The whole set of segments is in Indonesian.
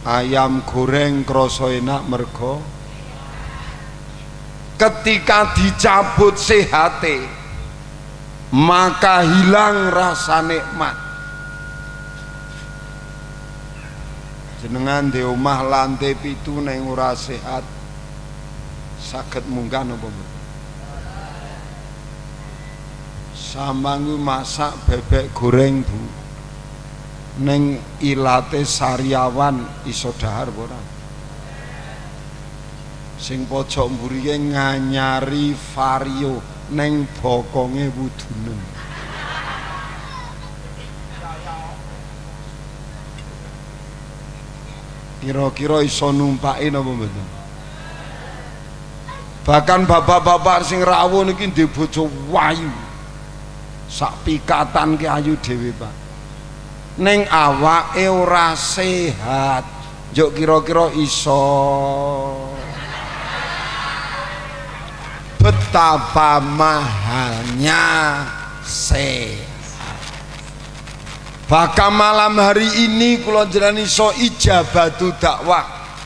Ayam goreng krasa enak mergo ketika dicabut sehate maka hilang rasa nikmat. Jenengan di omah lantai 7 neng ora sehat saged munggah napa mboten? Samangku masak bebek goreng Bu neng ilate Sariawan iso dahar ora? Sing pojok mburiye nganyari vario neng bokonge wudunen. Kira-kira iso numpaki napa mboten? Bahkan bapak-bapak sing rawuh niki ndek bojo wayu. Sak pikatan ki ayu dhewe, Pak. Ning awake ora sehat. Njuk kira-kira iso betapa mahalnya sehat. Bahkan malam hari ini kula jenengan iso ijabatu dakwah.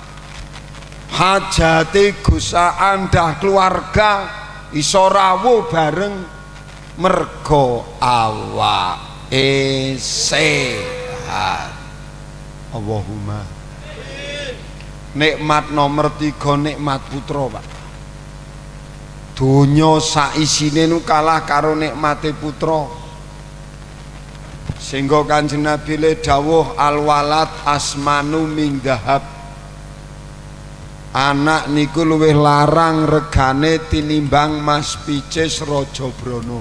Hajate Gus Andah keluarga iso rawuh bareng mergo awake sehat. Allahumma. Nikmat nomor 3 nikmat putra, Pak. Donya sak isine nu kalah karo nikmate putra. Sehingga Kanjeng Nabi le dawuh al-walad asmanu min dhahab. Anak niku luwih larang regane tinimbang Mas Picis Raja Brana.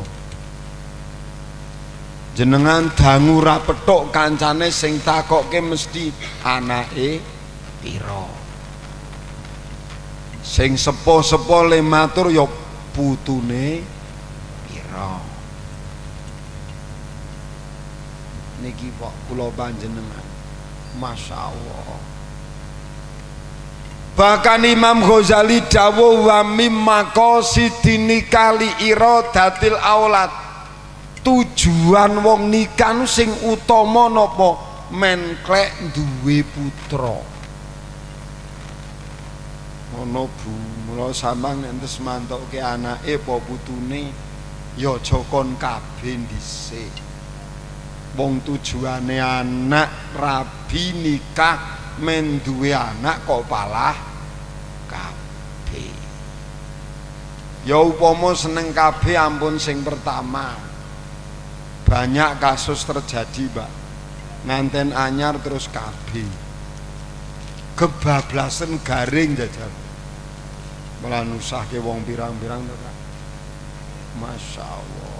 Jenengan dangu ra petuk kancane sing takokke mesti anake pira. Sing sepo-sepo le matur ya putune pira. Niki Pak kula panjenengan Masya Allah. Bahkan Imam Ghazali dawuh wa mimma qasidini kali iradatil aulad. Tujuan wong nikah sing utama napa? Menklek duwe putra. Ngono Bu, mula sampeyan nek mantuke anake apa putune ya aja kon kabeh dhisik. Wong tujuane anak rabi nikah men duwe anak kok palah kabeh. Ya upama seneng kabeh ampun sing pertama. Banyak kasus terjadi, Pak. Nganten anyar terus kabeh. Kebablasan garing jajal. Malah nusahke wong pirang-pirang to, Pak. Masya Allah.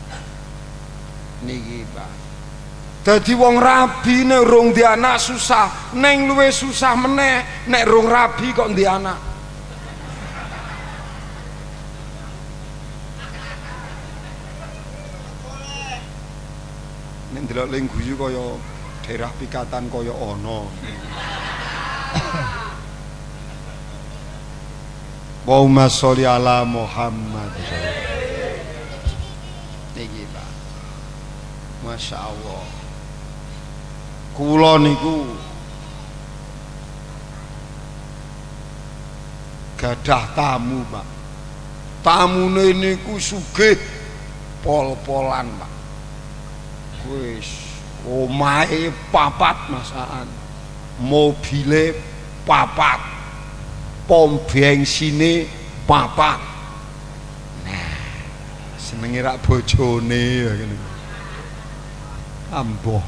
Niki, Pak. Dadi wong rabi nek urung di anak susah, neng luwe susah meneh nek urung rabi kok di anak. Nek ndelok ning guyu kaya daerah pikatan kaya ana. Allahumma sholli ala Muhammad. Niki, Pak. Masya Allah. Kula niku gadah tamu, Pak. Tamune niku sugih pol-polan, Pak. Wis omahe 4 masakan. Mobile 4. Pom bensine 4. Nah, senenge rak bojone ya ngene. Amboh.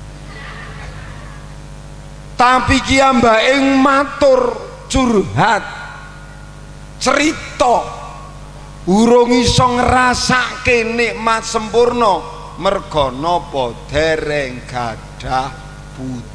Tapi ki mbake matur curhat cerita urung iso ngrasake nikmat sempurna merga napa dereng gadah putra.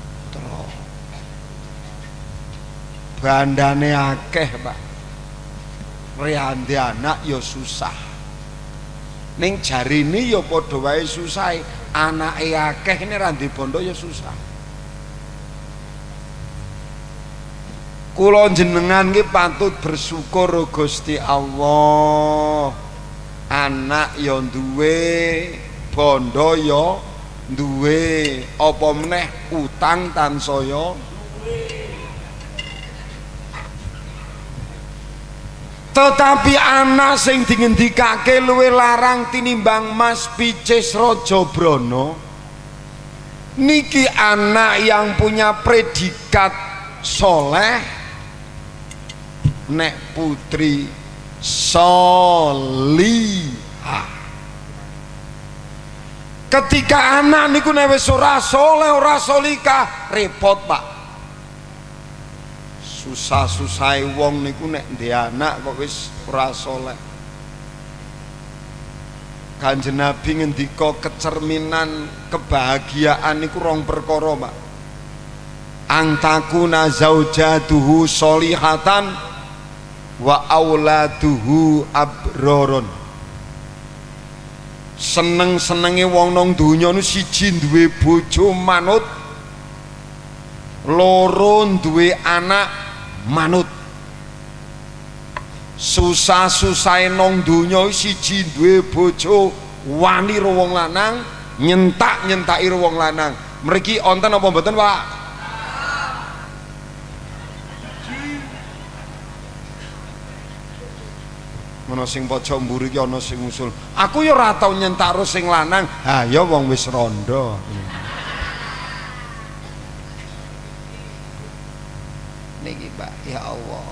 Bandane akeh, Pak. Riande anak ya susah. Ning jarine ya padha wae susah. Anake akeh ini ra bondo ya susah. Kula jenengan ki patut bersyukur Gusti Allah. Anak ya duwe, bondo ya duwe, apa meneh utang tansaya duwe. Tetapi anak sing dingendikake luwih larang tinimbang Mas Picis Rajabrana niki anak yang punya predikat soleh, nek putri solihah. Ketika anak niku nek wis ora soleh ora solihah repot Pak. Susah-susah wong niku nek ndek anak kok wis ora saleh. Kanjeng Nabi ngendika kecerminan kebahagiaan niku rong perkara, Pak. Antakuna zaujatuhu solihatan wa auladuhu abroron. Seneng-senenge wong nang donya niku siji duwe bojo manut, loro duwe anak manut. Susah-susahe nang donya siji duwe bojo wani ro wong lanang, nyentak-nyentaki ro wong lanang. Mriki wonten apa mboten, Pak? Ana sing pojok mburi iki ana sing usul. Aku ya ora tau nyentak ro sing lanang. Ha ya wong wis rondo. Niki Pak, ya Allah,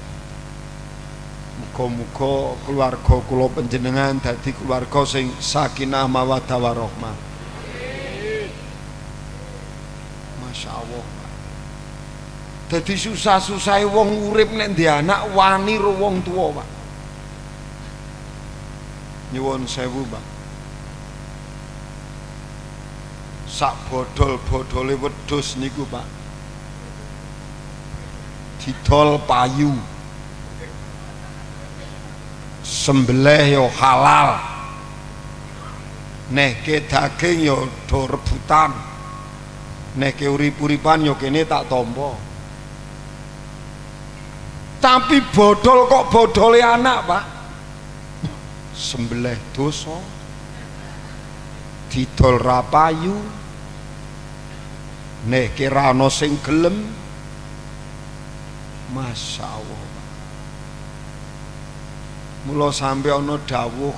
muga-muga keluarga kula panjenengan dadi keluarga sing sakinah mawaddah warahmah. Masya Allah Pak. Dadi susah-susahe wong urip nek ndek anak wani ro wong tuwa Pak. Nyuwun sewu Pak, sak bodol-bodole wedhus niku Pak didol payu, sembelih yo halal, nehke daging yo do rebutan, nehke urip-uripan yo kene tak tompo. Tapi bodol kok bodole anak Pak, sembelih dosa, didol ra payu, nehke ra ana sing gelem. Masya Allah Pak. Mula sampe ana dawuh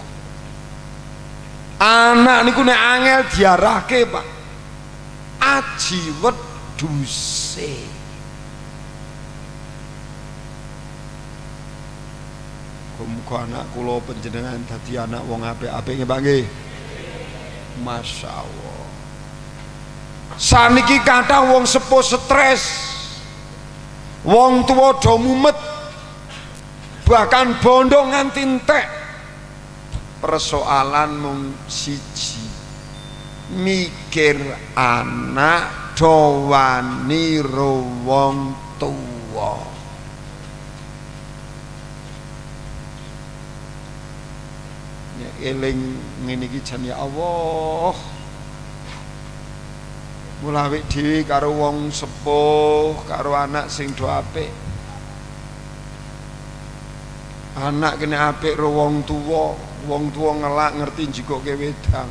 anak niku nek angel diarahke Pak aji wedhuse. Muga anak kula panjenengan dadi anak wong apik-apik nggih Pak nggih. Masya Allah. Saniki kathah wong sepuh stres, wong tua do mumet, bahkan bondo nganti entek. Persoalan mung siji, mikir anak do wani ro wong tua. Ya eling ngene iki jan ya Allah. Mulawik dhewe karo wong sepuh, karo anak sing do apik. Anak kene apik ro wong tuwa ngelak ngerti njikoke wedang.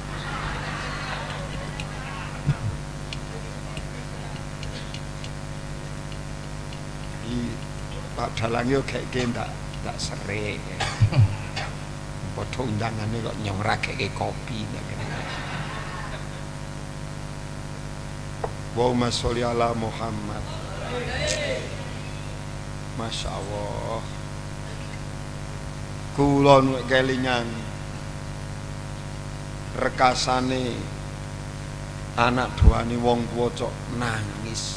Pak Dalang yo geke ndak sere. Padha undangane kok nyemrageke kopi. Allahumma sholli ala Muhammad. Masya Allah. Kula nek kelingan rekasane anak doane wong tuwa cok nangis.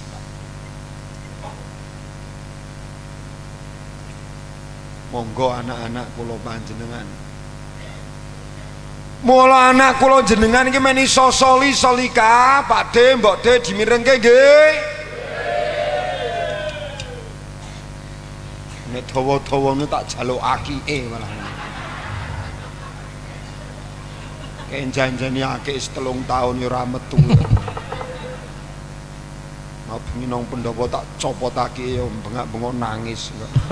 Monggo anak-anak kula panjenengan, mula anak kula jenengan iki men iso solika, Pakde, Mbokde dimirengke nggih. Nek dawa-dawane tak jaluk akike malah. Kenjanjani akik 3 tahun ya ora metu. Mau bengi nang pendopo tak copotake ya bengak-bengok nangis.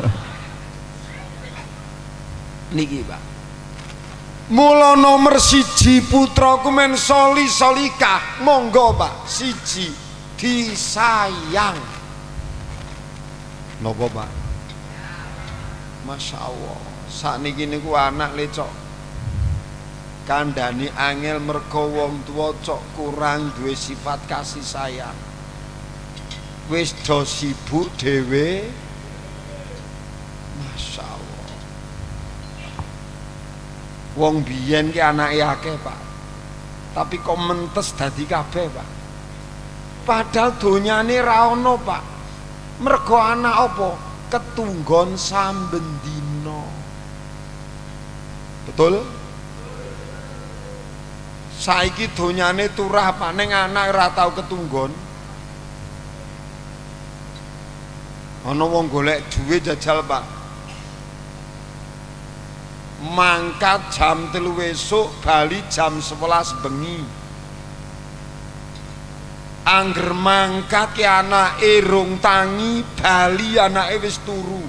Niki Pak, mula nomor 1 putraku men solikah, monggo Pak. 1 disayang. Napa Pak? Masya Allah. Sakniki niku anak lecok kandhani angel mergo wong tuwa cok kurang duwe sifat kasih sayang. Wis do sibuk dhewe. Masya Allah. Wong biyen ki anake akeh, Pak. Tapi kok mentes dadi kabeh, Pak. Padahal donyane ra ono, Pak. Mergo anak apa? Ketunggon samben dina. Betul? Saiki donyane turah paning anak ora tau ketunggon. Ana wong golek duwe jajal, Pak. Mangkat jam 3 esuk, bali jam 11 bengi. Angger mangkat ki anake rung tangi, bali anake wis turu.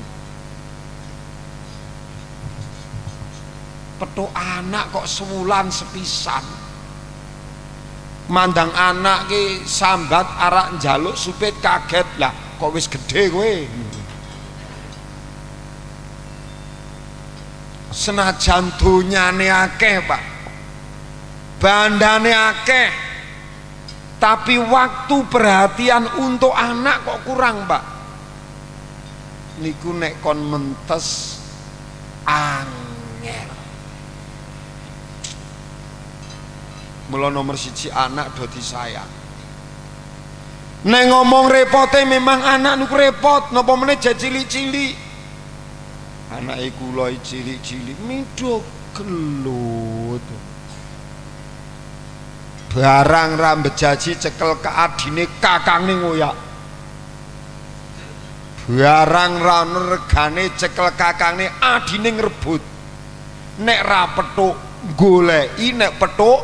Petuk anak kok sewulan sepisan. Mandang anak ki sambat arak njaluk supit kaget lah, kok wis gede kowe. Senajan donyane akeh, Pak, bandane akeh, tapi waktu perhatian untuk anak kok kurang, Pak. Niku nek kon mentes angel. Mula nomor 1 anak do disayang. Nek ngomong repote memang anak niku repot, napa meneh cilik-cilik. Anake kula cilik-cilik midho gelut. Barang ra mbejaji cekel ke adine kakange ngoyak. Barang ra regane cekel kakange adine ngrebut. Nek ra petuk goleki, nek petuk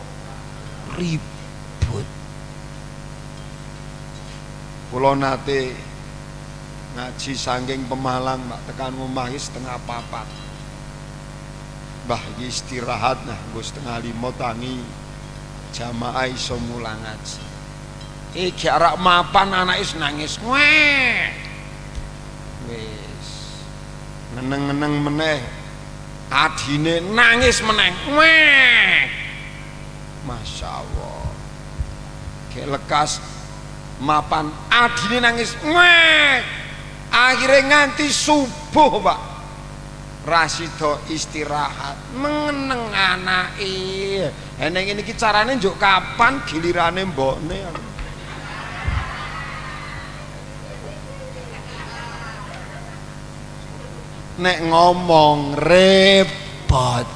ribut. Kula nate ngaji saking Pemalang, Pak, tekan omah iki 3:30. Mbah iki istirahat, nah nggo 4:30 tangi jamaah iso mulang ngaji. Iki arek mapan anake nangis. Weh. Wis. Ngeneng-ngeneng meneh. Adine nangis meneh. Weh. Masya Allah. Kayak lekas mapan adine nangis. Weh. Akhirnya nganti subuh, Pak, Rasido istirahat mengeneng anake. Eneng ini carane njuk kapan gilirane mbokne. Nek ngomong repot.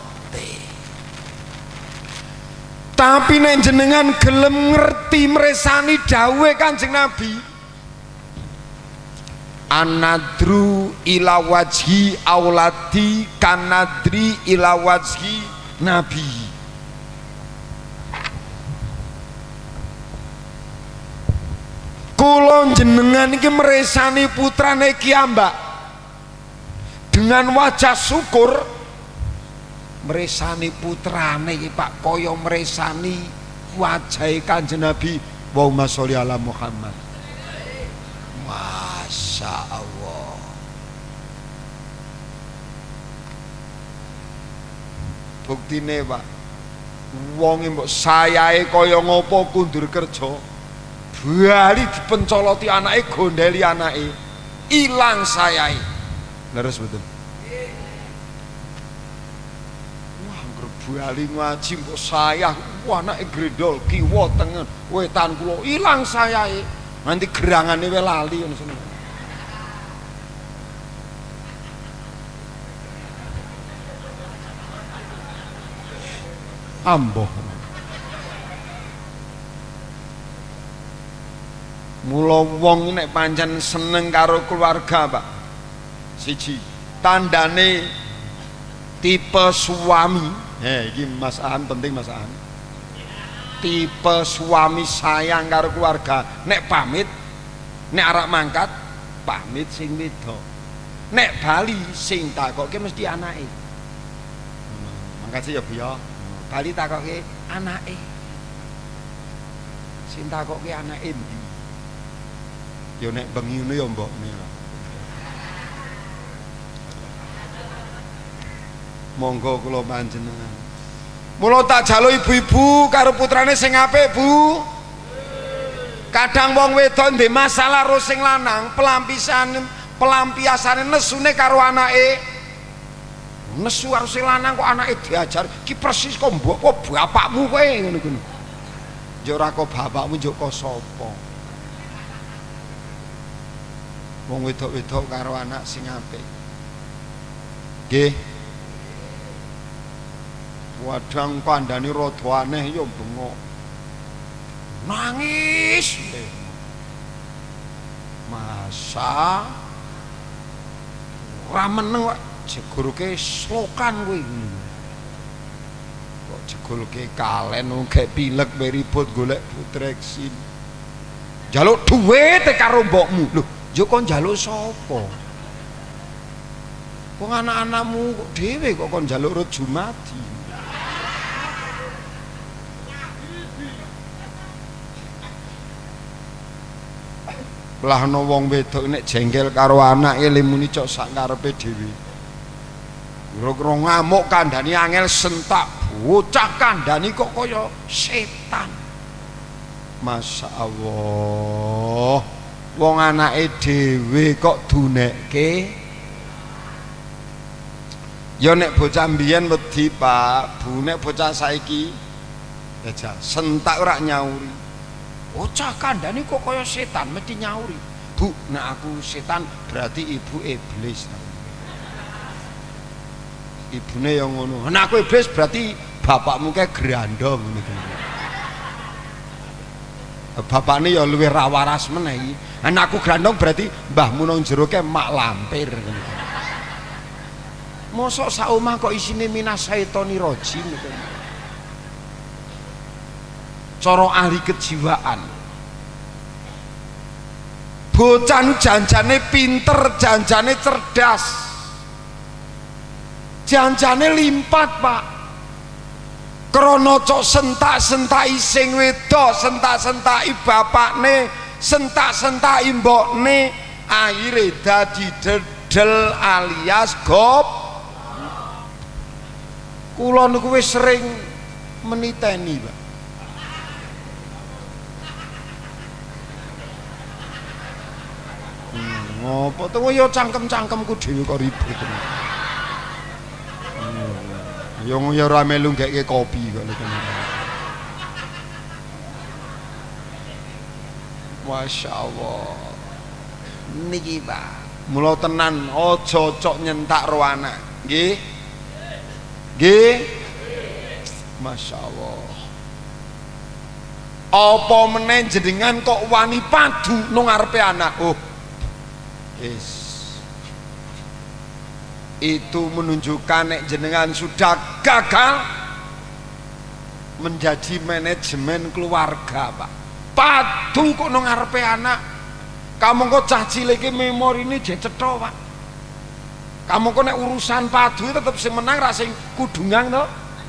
Tapi nek jenengan gelem ngerti mresani dawuhe Kanjeng Nabi, anadru ila wajhi auladi kanadri ila wajhi nabi. Kula jenengan iki mresani putrane kiambak dengan wajah syukur. Mresani putrane iki, Pak, kaya mresani wajahe Kanjeng Nabi. Allahumma sholli ala Muhammad. Masya Allah. Buktine, Pak, wong mbok sayahe kaya ngopo kundur kerja, bali dipencoloti anake, gondeli anake, ilang sayahe. Leres betul. Wah, angger bali ngaji mbok sayah, wah anake grendol kiwa tengen, wetan kula ilang sayahe. Nanti gerangane wae lali ngono sene. Amboh. Mula wong nek pancen seneng karo keluarga, Pak, siji tandane tipe suami. Iki Mas Aan penting, Mas Aan. Tipe suami sayang karo keluarga, nek pamit, nek arek mangkat pamit sing wedok, nek bali sing takoke mesti anake. Mangkat sih ya Bu ya, bali takoke anake, sing takoke anake ndi? Ya nek bengi ngono ya mbokne. Monggo kula panjenengan. Mula tak jaluk ibu-ibu karo putrane sing apik, Bu. Kadang wong wedok ndek masalah karo sing lanang, pelampiasane nesune karo anake. Nesu karo sing lanang kok anake diajar, ki persis kok mbok kok bapakmu kowe ngono kuwi. Yo ora kok bapakmu yo kok sapa. Wong wedok-wedok karo anak sing apik. Nggih. Wadang kandhane rada aneh ya bengok. Nangis. Masa ora meneng kok jegurke slokan kuwi. Kok jegulke kalen gek pilek ribut golek putreksin. Njaluk dhuwit karo mbokmu. Lho, yo kon njaluk sapa? Wong anak-anakmu kok dhewe kok kon njaluk reju mati. Lah ana wong wedok nek jengkel karo anake limuni cok sak karepe dhewe. Kira-kira ngamuk kandhani angel sentak, bocah kandhani kok kaya setan. Masya Allah. Wong anake dhewe kok dunekke. Ya nek bocah mbiyen wedi, Pak. Bu nek bocah saiki ya sentak ora nyauri. Bocah kandhane kok kaya setan mesti nyauri. Bu, nek aku setan berarti ibu iblis. Ibune yang ngono. Nek aku iblis berarti bapakmu kae grandong ngono kuwi. Bapakne ya luwih ra waras meneh iki. Nek aku grandong berarti mbahmu nang jero kae mak lampir ngono. Mosok sak omah kok isine minas syaitoni rajim ngono. Cara ahli kejiwaan. Bocah janjane pinter, janjane cerdas, janjane limpat, Pak. Krana cok sentak-sentaki sing wedok, sentak-sentaki bapakne, sentak-sentaki mbokne, akhire dadi dedel alias gop. Kula niku wis sering meniteni, Pak. Ngopo to ya cangkem-cangkemku dhewe kok ribut. Ya ora melu ngeke kopi kok lho. Masya Allah. Niki Pak. Mula tenan aja cok nyentak ro anak. Nggih. Nggih. Masya Allah. Apa meneh jenengan kok wani padu nang ngarepe anak? Oh. Itu menunjukkan nek jenengan sudah gagal menjadi manajemen keluarga, Pak. Padu kok nang ngarepe anak. Kamu kok cah cilik iki memorine jek cetha, Pak. Kamu kok nek urusan padu tetep sing menang ra sing kudungan to.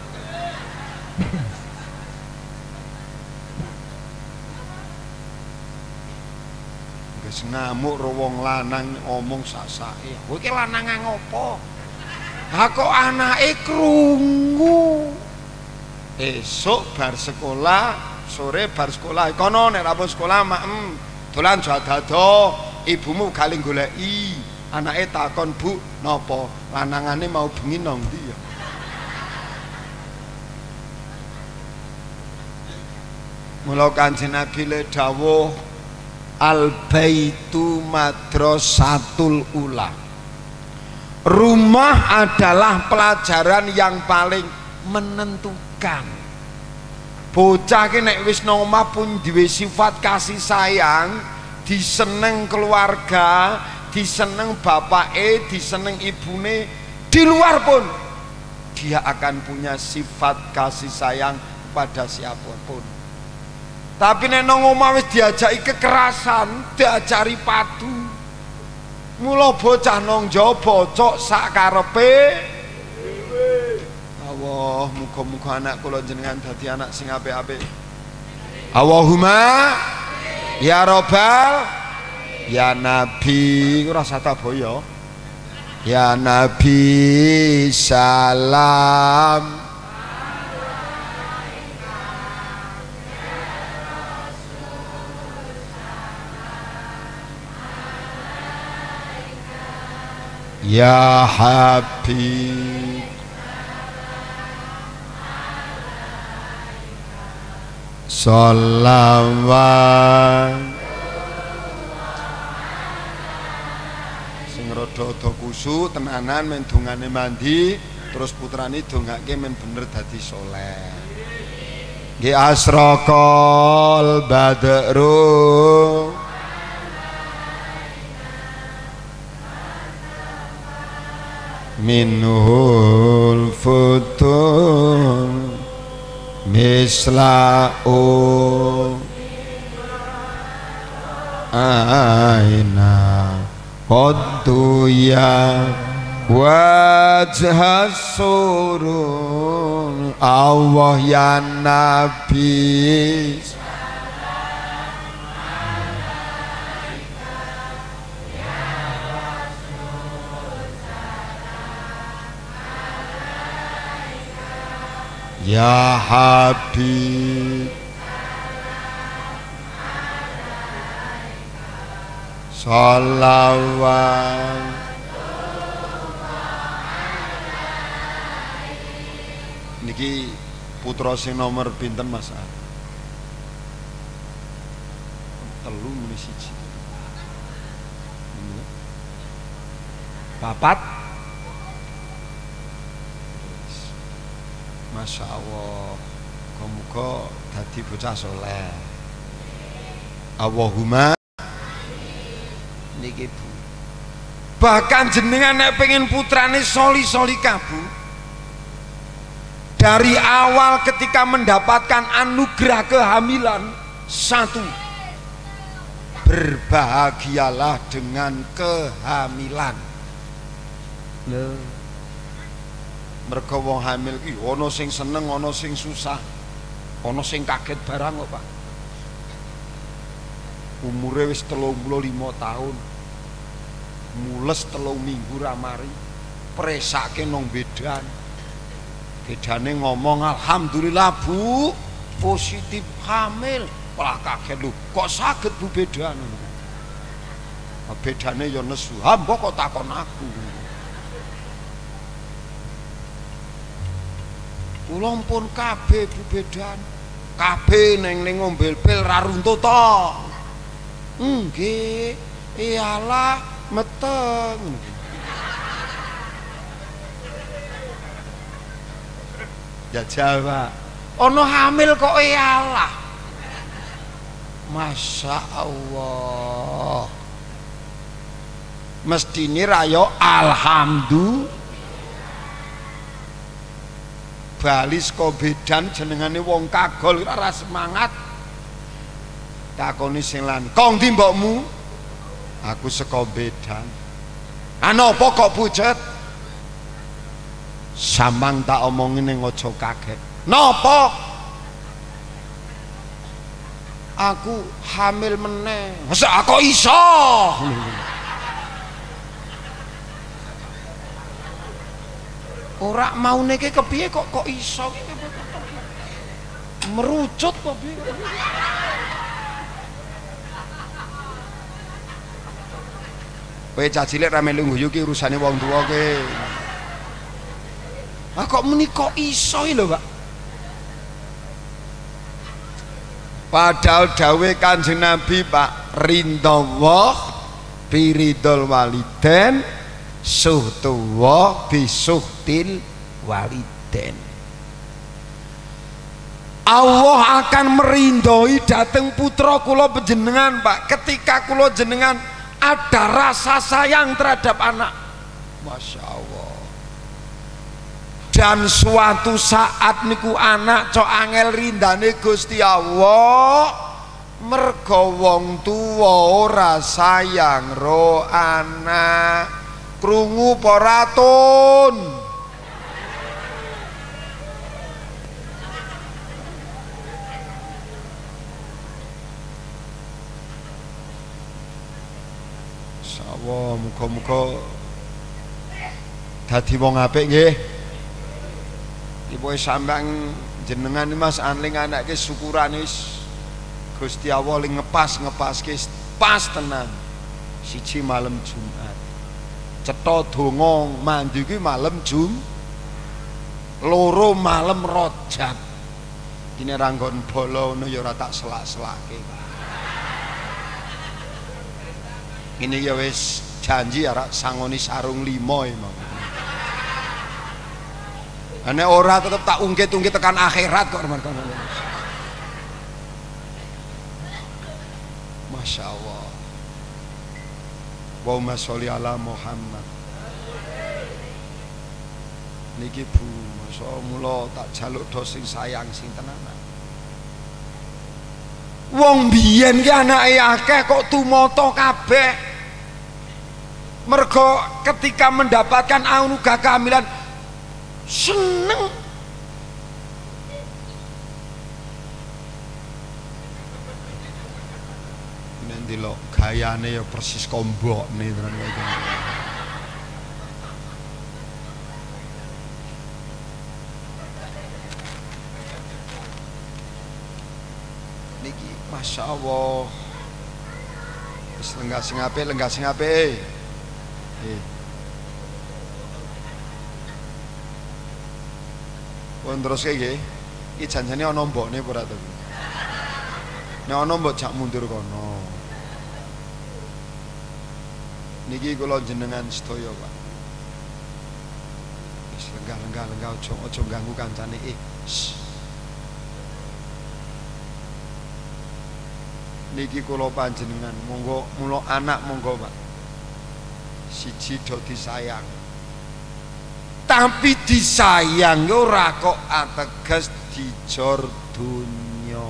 Ngamuk ro wong lanang omong sak-sake. Kowe iki lanangan ngopo? Ha kok anake krungu. Esuk bar sekolah, sore bar sekolah. Kono nek rampung sekolah maem dolan jadado, ibumu galing goleki. Anake takon, "Bu, napa lanangane mau bengi nang ndi ya?" Mula Kanjeng Nabi le dawuh Al-baitu madrasatul ula. Rumah adalah pelajaran yang paling menentukan. Bocah ki nek wis nang omah pun duwe sifat kasih sayang, diseneng keluarga, diseneng bapake, diseneng ibune, di luar pun dia akan punya sifat kasih sayang pada siapapun. Tapi nek nang omah wis diajaki kekerasan, diajari padu. Mula bocah nang njaba cok sak karepe dhewe. Allah, muga-muga anak kula jenengan dadi anak sing apik-apik. Allahumma ya Rabbal ya Nabi. Ora sata boyo. Ya Nabi salam Ya Habib Sholawat sing rada kusu tenanan men dongane mandi terus putrane dongake men bener dadi saleh. Nggih asraqal badru minhul futur misla'u aina qaddu ya wajhas surur Allah ya Nabi Ya Habib Sholawat niki putra sing nomor pinten Mas? Telu muni siji. Papat. Masya Allah, muga dadi bocah soleh. Allahumma niki Bu. Bahkan jenengan nek pengen putrane soli-soli kabu. Dari awal ketika mendapatkan anugerah kehamilan satu, berbahagialah dengan kehamilan. Mergo wong hamil ki ana sing seneng, ana sing susah, ana sing kaget barang kok Pak. Umure wis 35 tahun, mules 3 minggu ra mari, presake nang bedan. Bedane ngomong alhamdulillah Bu, positif hamil. Malah kaget lho, kok saged Bu bedan. Bedane ya nesu, mbok kok takon aku. Kula pun kabeh Bu bedan. Kabeh ning ngombe pil ra runtut to. Nggih, iyalah meteng. Jajal Pak. Ono hamil kok iyalah. Masya Allah. Mestine ra yo alhamdulillah. Bali saka bedan jenengane wong kagol ora semangat. Takoni sing lan, "Kong ndi mbokmu?" "Aku saka bedan." "Napa kok pucet?" "Samang tak omongin ning aja kaget." "Napa?" "Aku hamil meneh." "Masa kok iso?" Ora mau niki kepiye kok iso merucut kok piye. Kowe cah cilik ra melu guyu ki urusane wong tuwa ki. Ah kok muni kok iso lho, Pak. Padahal dawuh Kanjeng Nabi, Pak, ridallah biridul waliden suhtuwa bisuhtil waliden. Allah akan merindoi dateng putra kula panjenengan, Pak, ketika kula jenengan ada rasa sayang terhadap anak. Masya Allah. Dan suatu saat niku anak cok angel rindane Gusti Allah, mergo wong tuwa ora sayang ro anak. Krungu poratun. Insyaallah muga-muga dadi wong apik nggih. Ibu sampean jenengan Mas Anling anake syukuran wis Gusti Allah ling ngepas-ngepaske pas tenan. Siji malam Jumat. Cetha donga mandi kuwi malam loro malam Rajab. Ini ranggon bolo ngono ya ora tak selak-selake. Ini ya wis janji arek sangoni sarung 5 emang. Ane ora tetep tak ungkit-ungkit tekan akhirat kok mereka. Masya Allah. Allahumma sholli ala Muhammad. Niki Bu, masa mula tak jaluk do sing sayang sing tenanan. Wong biyen ki anake akeh kok tumata kabeh. Mergo ketika mendapatkan anugerah kehamilan seneng. Nanti lo gayane ya persis kombok nih tenan iki. Niki Masya Allah. Wis lenggah sing apik. Pun terus iki janjane ana mbokne apa ora to? Nek ana mbok jak mundur kono. Niki kula jenengan sedaya, Pak. Wis lenggah aja ganggu kancane. Niki kula panjenengan monggo mulo anak monggo, Pak. Siji do disayang. Tapi disayang ora kok ateges dijor donya.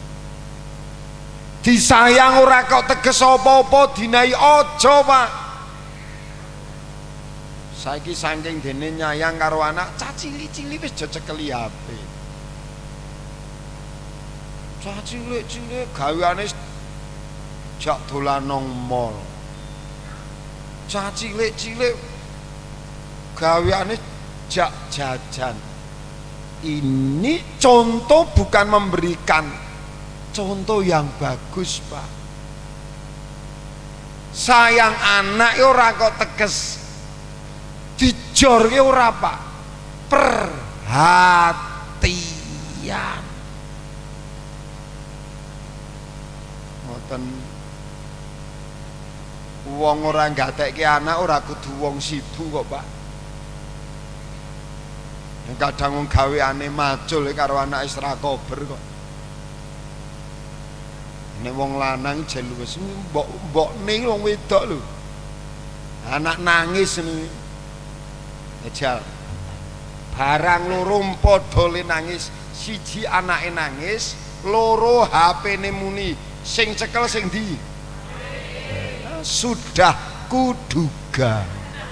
Disayang ora kok teges apa-apa dinai aja, Pak. Saiki saking dene nyayang karo anak, cacili-cili wis jecekeli HP. Cilik-cilik gaweane jak dolan nang mall. Cilik-cilik gaweane jak jajan. Ini contoh bukan memberikan contoh yang bagus, Pak. Sayang anak ora kok teges dijor ora, Pak. Perhatian. Ngoten wong ora gatekke anak ora kudu wong sibuk kok, Pak. Kadang wong gaweane macul karo anak isra kober kok. Nek wong lanang jelu wis mbok-mbokne wong wedok lho. Anak nangis ngene. Ejal. Barang loro padha le nangis, siji anake nangis, loro HP-ne muni. Sing cekel sing ndi? Sudah kuduga.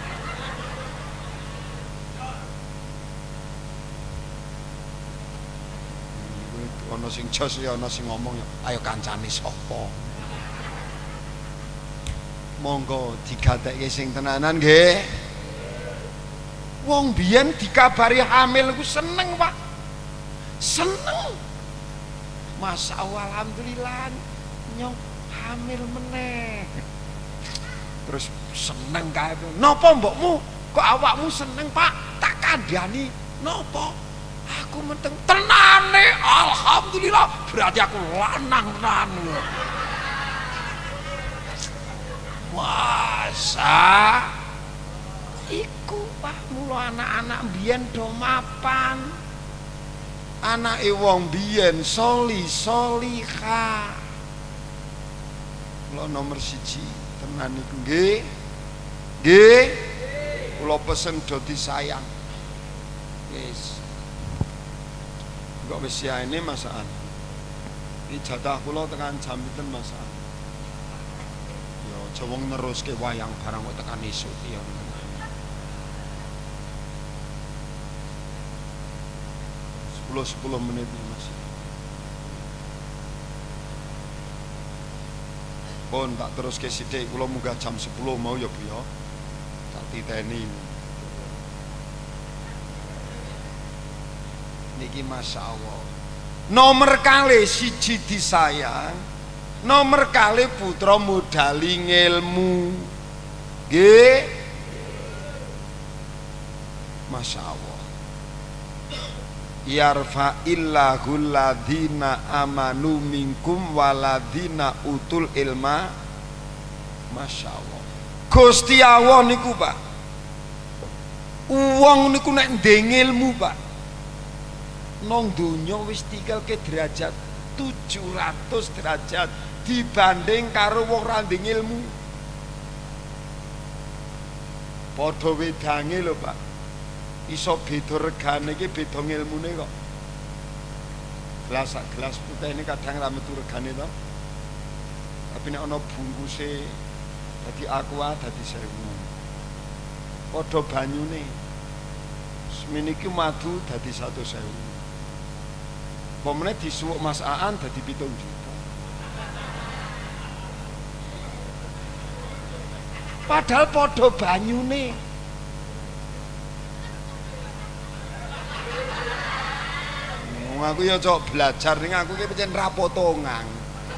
Ana sing jos ya ana sing ngomong ya, ayo kancane sapa? Monggo digatekke sing tenanan nggih. Wong biyen dikabari hamil ku seneng, Pak. Seneng. Masya Allah, alhamdulillah nyong hamil meneh. Terus seneng kae. Napa mbokmu kok awakmu seneng, Pak? Tak kandhani. Napa? Aku menteng tenane, alhamdulillah. Berarti aku lanang tenan. Masa iku, Pak, mula anak-anak biyen do mapan. Anake wong biyen solihah. Kula nomor 1 tenan niku nggih. Nggih. Kula pesen do disayang. Wis. Kok wis ya ini masaan. Iki jatah kula tekan jam pinten masaan. Ya aja wong neruske wayang barang kok tekan esuk ya. 10 menit Mas. Pun tak teruske sithik kula munggah jam 10 mau ya Bu ya. Tak titeni. Niki Masya Allah. Nomor kali siji disayang, nomor kali putra modali ngilmu. Nggih. Masya Allah. Yarfa illahul ladzina amanu minkum waladina utul ilma. Masya Allah. Gusti Allah niku Pak, uang niku nek ndek ilmu Pak, nang donya wis tikelke derajat 700 derajat dibanding karo wong ra ndek ilmu. Padha wedange lho Pak, iso beda regane iki beda ngilmune kok. Gelas putih ini kadang ra metu regane to. Tapi nek ana bungkuse dadi aqua dadi 1000. Padha banyune. Semene iki madu dadi 100.000. Pomene disuwuk Mas Aan dadi 7 juta. Padahal padha banyune. Aku ya cok belajar ning aku iki pancen ra potongan.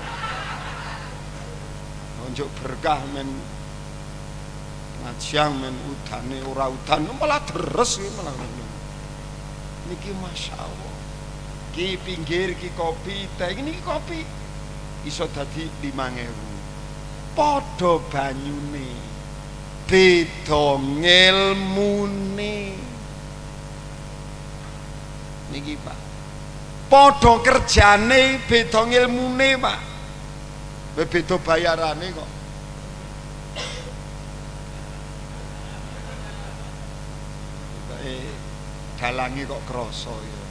Njuk berkah men ngajian men udane ora udan malah deres iki malah ngono. Niki Masya Allah. Ki pinggir ki kopi, teh niki kopi iso dadi 5.000. Padha banyune, beda ngilmune. Niki Pak. Padha kerjane beda ngilmune Pak. Beda bayarane kok. Dalange kok krasa ya.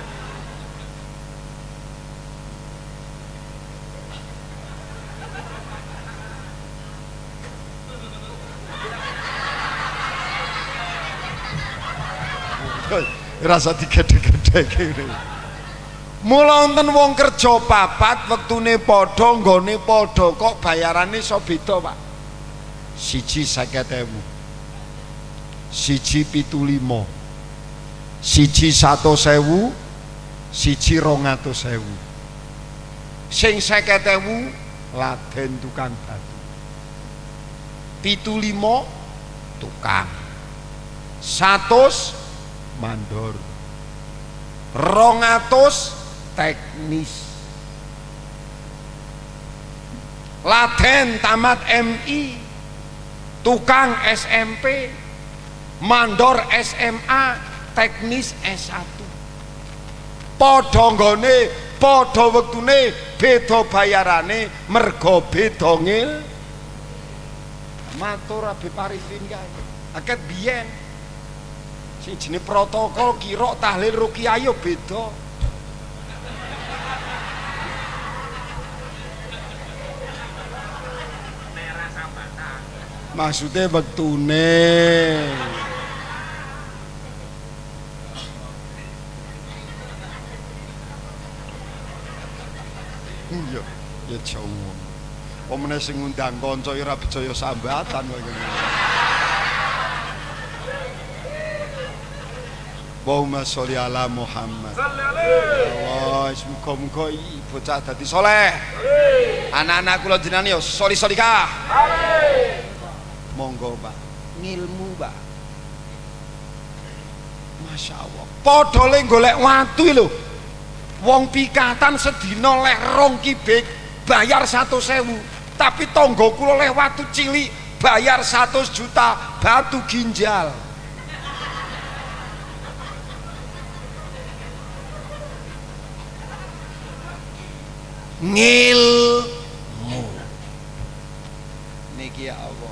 Rasa digedhe-gedhe kene. Mula wonten wong kerja papat wektune padha nggone padha kok bayarane iso beda Pak. Siji 50.000, siji 75, siji 100.000, siji 200.000. Sing 50.000 laden tukang batu, 75 tukang, 100 mandor, 200 teknis. Laden tamat MI, tukang SMP, mandor SMA, teknis S1. Padha nggone, padha wektune, beda bayarane, mergo beda ngil. Matur Habib Arifin kae. Akeh biyen sing jenenge protokol kira tahlil ruqyah yo beda. Maksudnya wektune. Iya, ya jauh. Omene sing ngundang kanca ora percaya sambatan kok ngene. Allahumma sholli ala Muhammad. Allah, muga-muga bocah dadi saleh. Anak-anak kula jenengan yo soli-solikah. Amin. Monggo Pak, ngilmu Pak. Masya Allah. Padha le golek watu lho. Wong pikatan sedina leh 2 kibik bayar 100.000. Tapi tangga kula leh watu cilik bayar 100 juta batu ginjal. Ngilmu niki ya Allah.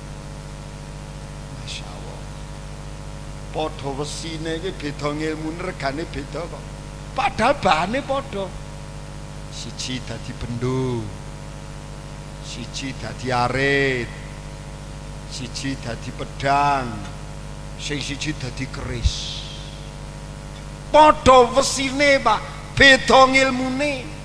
Masya Allah. Padha wesine iki beda ngilmune regane beda kok. Padahal bahane padha. Siji dadi bendo, siji dadi arit, siji dadi pedang, sing siji dadi keris. Padha wesine Pak, beda ngilmune.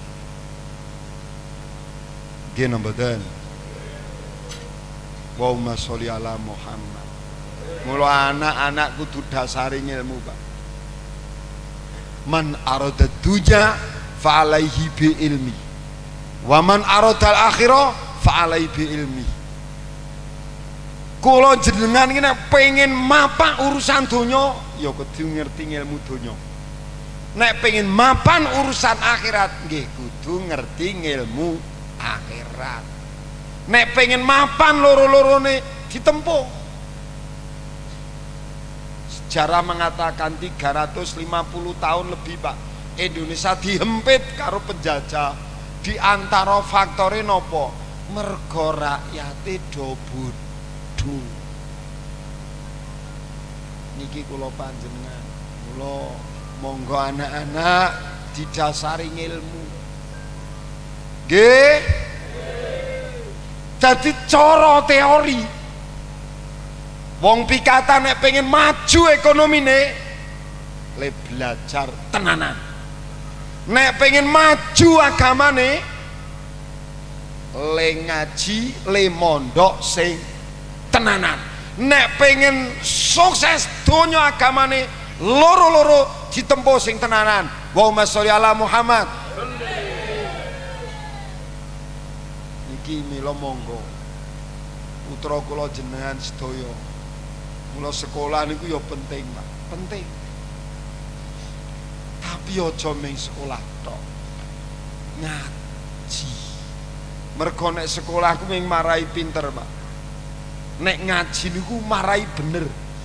Gini badan. Allahumma sholli ala Muhammad. Mula anak-anak kudu dasari ilmu Pak. Man arada dunya fa alaihi bi ilmi. Wa man arada al-akhirah fa alaihi bi ilmi. Kula jenengan iki nek pengen mapak urusan donya ya kudu ngerti ilmu donya. Nek pengen mapan urusan akhirat nggih kudu ngerti ilmu akhirat. Nek pengen mapan loro-lorone ditempuh. Sejarah mengatakan 350 tahun lebih Pak Indonesia dihempit karo penjajah. Di antara faktore nopo? Mergo rakyate do bodho. Niki kula panjenengan, kula monggo anak-anak didasari ilmu. Nggih. Dadi cara teori. Wong pikatan nek pengen maju ekonomine le belajar tenanan. Nek pengen maju agamane le ngaji, le mondok sing tenanan. Nek pengen sukses donya agamane loro-loro ditempuh sing tenanan. Allahumma sholli ala Muhammad. Iki mila monggo putra kula jenengan sedaya. Mula sekolah niku ya penting, Pak. Penting. Tapi aja mung sekolah tok. Ngaji. Mergo nek sekolah ku mung marai pinter, Pak. Nek ngaji niku marai bener.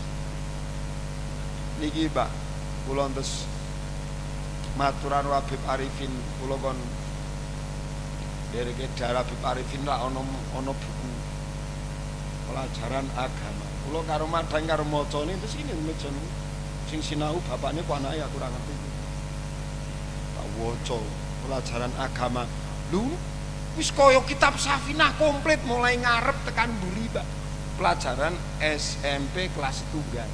Niki Pak, kula terus maturan Habib Arifin, kula kon dereke Darah Habib Arifin lah ana buku pelajaran agama. Kula karo madang karo macane terus ini meja sing sinau bapakne kok anake aku ora ngerti. Tak waca pelajaran agama. Lho, wis kaya kitab Safinah komplit mulai ngarep tekan mburi, Pak. Pelajaran SMP kelas 3.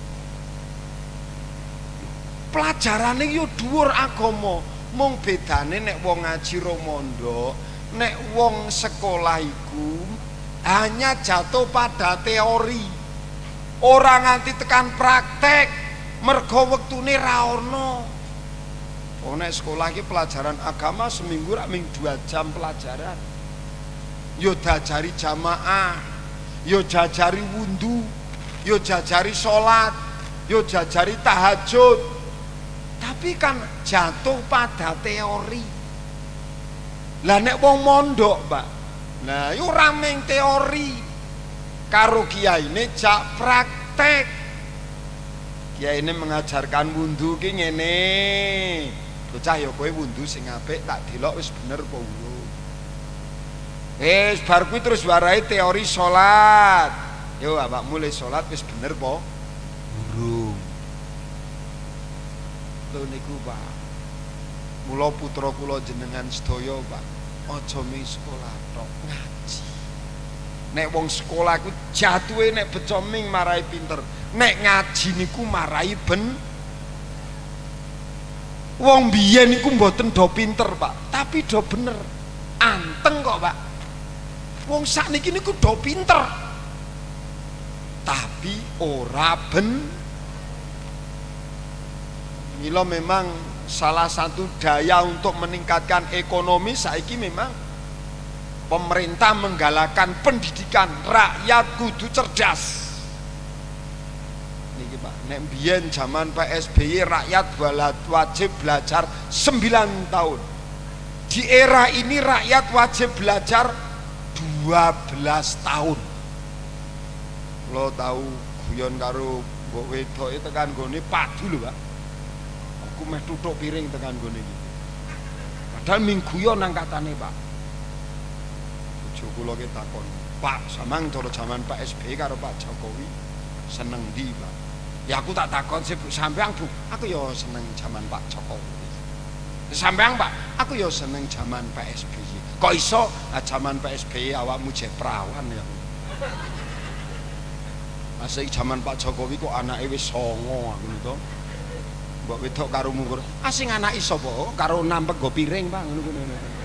Pelajarane yo dhuwur agama, mung bedane nek wong ngaji ro mondok, nek wong sekolah iku hanya jatuh pada teori. Ora nganti tekan praktek, mergo wektune ra ono. Oh nek sekolah iki pelajaran agama seminggu rak ming 2 jam pelajaran. Yo diajari jamaah, yo jajari wundu, yo jajari salat, yo jajari tahajud. Tapi kan jatuh pada teori. Lah nek wong mondok, Pak. Nah, yo ora ming teori. Karo kiyaine jak praktek. Kiyaine mengajarkan wundu ki ngene. Bocah ya kowe wundu sing apik tak delok wis bener apa urung. Wis bar kuwi terus warai teori salat. Yo awak mulai salat wis bener apa urung. Lho niku Pak. Mula putra kula jenengan sedaya Pak, aja ming sekolah tok ngaji. Nek wong sekolah ku jatuhe nek beca ming marai pinter. Nek ngaji niku marai ben. Wong biyen niku mboten do pinter, Pak, tapi do bener. Anteng kok, Pak. Wong sakniki niku do pinter. Tapi ora ben. Mila memang salah satu daya untuk meningkatkan ekonomi saiki memang pemerintah menggalakkan pendidikan. Rakyat kudu cerdas. Niki Pak, nek biyen zaman PSBY rakyat wajib belajar 9 tahun. Di era ini rakyat wajib belajar 12 tahun. Lo tahu guyon karo mbok wedoke tekan gone padu lho, Pak. Aku meh tutuk piring tekan gone iki. Padahal ming guyon angkatane, Pak. Kula ki takon, Pak, samang cara jaman Pak SBY karo Pak Jokowi seneng ndi, Pak? Ya aku tak takon sih, sampean Bu, aku ya seneng jaman Pak Jokowi. Sampean Pak, aku ya seneng jaman Pak SBY. Kok iso jaman Pak SBY awakmu jek perawan ya? Masih jaman Pak Jokowi kok anake wis 9 ngono to. Mbok wedok karo mungkur, asing anake sapa? Karo nampek go piring, Pak, ngono.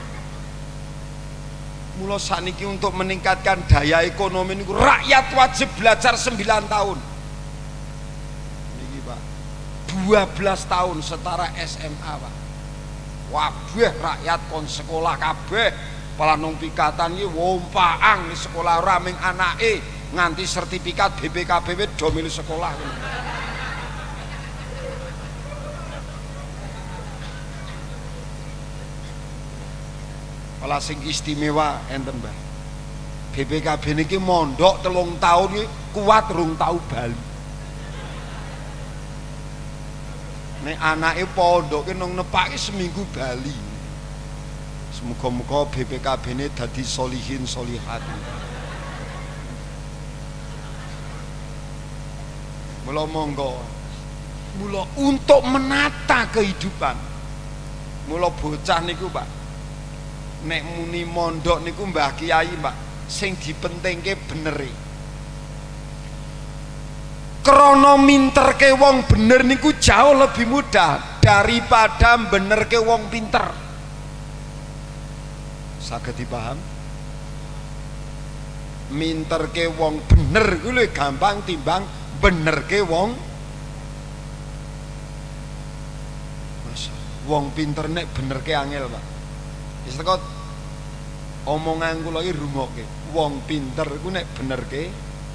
Mula sakniki untuk meningkatkan daya ekonomi niku rakyat wajib belajar 9 tahun. Niki Pak. 12 tahun setara SMA, Pak. Wabeh rakyat kon sekolah kabeh. Palanung pikatan iki wompaang di sekolah ora ming anake nganti sertifikat BPKB do milih sekolah. Malah sing istimewa enten, Mbah. BPKB niki mondok 3 tahun iki kuat rung tau bali. Nek anake pondok ki nang nepake seminggu bali. Semoga-moga BPKB ini dadi solihin solihat. Mula monggo, mula untuk menata kehidupan. Mula bocah niku, Pak. Nek muni mondok niku Mbah Kiai, Pak, sing dipentingke benere. Krana minterke wong bener niku jauh lebih mudah daripada benerke wong pinter. Saged dipaham? Minterke wong bener kuwi gampang timbang benerke wong wong pinter nek benerke angel, Pak. Wis teko omongan kula iki rungokke. Wong pinter iku nek benerke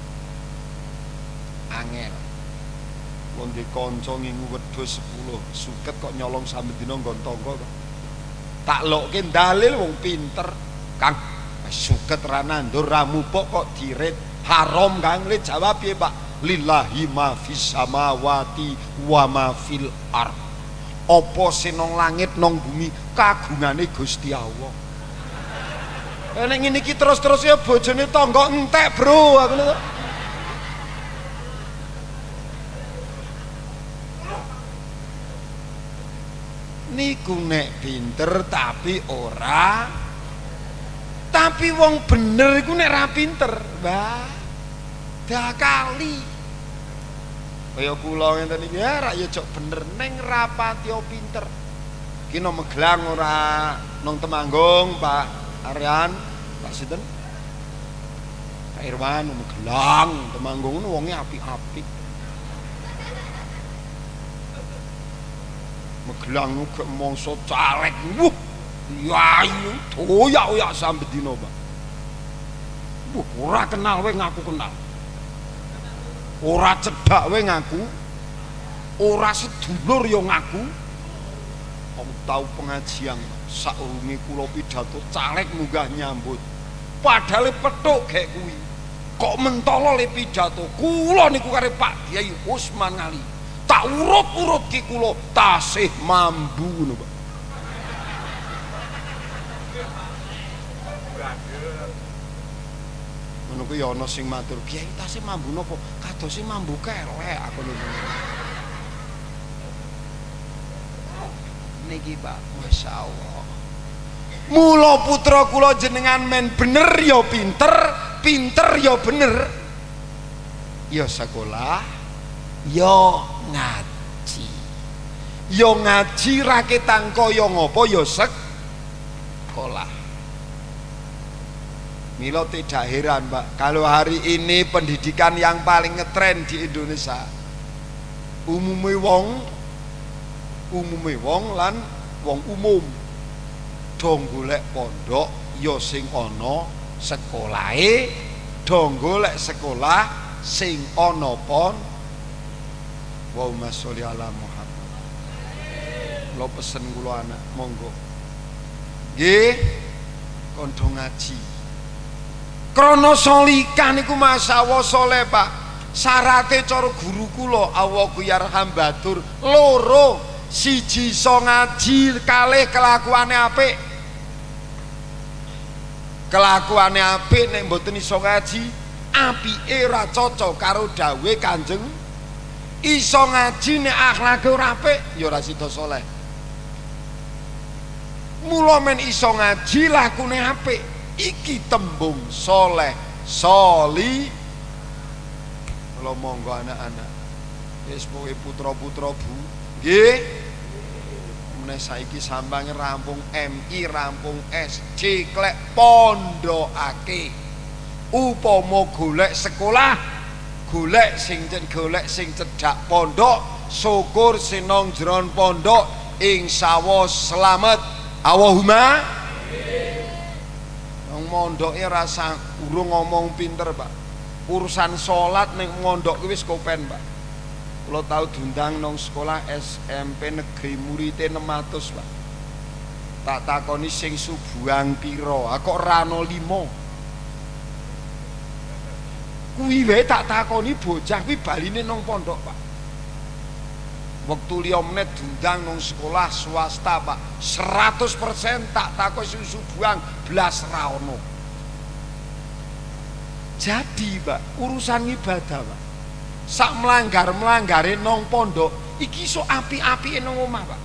angel. Wong di kanca ngingu wedhus 10 suket kok nyolong sambedina nggon tangga kok. Tak lokke dalil wong pinter, Kang. Suket ra nandur ra mupuk kok dirit haram, Kang. Le jawab piye, Pak? Lillahi ma fis samawati wa ma fil ard. Apa sing nang langit nang bumi kagungane Gusti Allah. Nek ngene iki terus-terus ya bojone tangga entek, Bro. Aku lho. Niku nek pinter tapi ora, tapi wong bener iku nek ra pinter, Mbah, dakali. Kaya kula ngenten iki ya ra ya cok bener ning rapati pinter. Ki nang Magelang ora nang Temanggung, Pak Aryan, Pak sinten? Pak Irwan nang Magelang, Temanggung nu wonge apik-apik. Magelang gek mangsa caleg, wuh, yayu, doyak-oyak sambedina, Pak. Wuh, ora kenal we ngaku kenal. Ora cedhak we ngaku. Ora sedulur ya ngaku. Wong tau pengajian saurunge kula pidato caleg munggah nyambut. Padahal petuk gek kuwi. Kok mentolo le pidato. Kula niku kare Pak Kyai Usman Ali. Tak urut-urut ki kula tasih mambu ngono, Pak. Ngono ku ya ana sing matur, "Kyai tasih mambu napa? Kadose mambu kelek aku niku." Niki, Pak, masyaallah. Mula putra kula jenengan men bener ya pinter, pinter ya bener. Ya sekolah, ya ngaji. Ya ngaji ra ketang kaya ngapa ya sekolah. Mila tidak heran, Pak, kalau hari ini pendidikan yang paling ngetren di Indonesia umume wong lan wong umum dong golek pondok ya sing ana sekolahe, dong golek sekolah sing ana pondok. Allahumma sholli ala Muhammad. Lo pesen kula anak, monggo. Nggih, kandha ngaji. Krana solika niku masawa soleh, Pak. Syarate cara guru kula Allahu yarham batur loro, siji iso ngaji, kalih kelakuane apik. Kelakuane apik nek mboten iso ngaji, apike ora cocok karo dawuhe Kanjeng. Iso ngaji nek akhlake ora apik ya ora sida saleh. Mula men iso ngaji lakune apik, iki tembung saleh, soli. Mula monggo anak-anak, wis pokoke putra-putra Bu, nggih. Meneh saiki sampange rampung MI, rampung SJ, klek pondokake. Upama golek sekolah, golek sing cedhak pondok syukur sinong jeron pondok insyaallah selamat. Allahumma nang mondoke rasa urung ngomong pinter, Pak. Urusan salat ning mondok kuwi wis kopen, Pak. Kula tau diundang nang sekolah SMP negeri muridé 600, Pak. Tak takoni sing subuang piro, kok ora ana 5. Kuwi wae tak takoni bocah kuwi baline nang pondok, Pak. Wektu 5 menit diundang nang sekolah swasta, Pak. 100% tak takoni sing subuang blas ra ono. Jadi, Pak, urusan ibadah, Pak. Sak melanggar-melanggare nang pondok iki iso api-apike nang omah, Pak.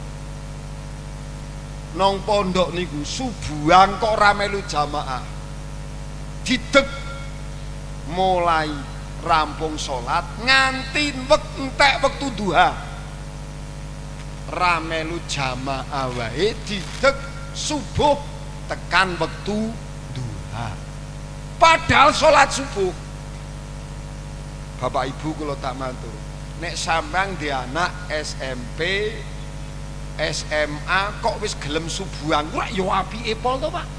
Nang pondok niku subuhan kok ora melu jamaah. Dideg mulai rampung salat nganti entek wektu duha. Ra melu jamaah wae dideg subuh tekan wektu duha. Padahal salat subuh. Bapak Ibu kula tak matur, nek sampean di anak SMP SMA kok wis gelem subuhan, ora ya apike pol to, Pak.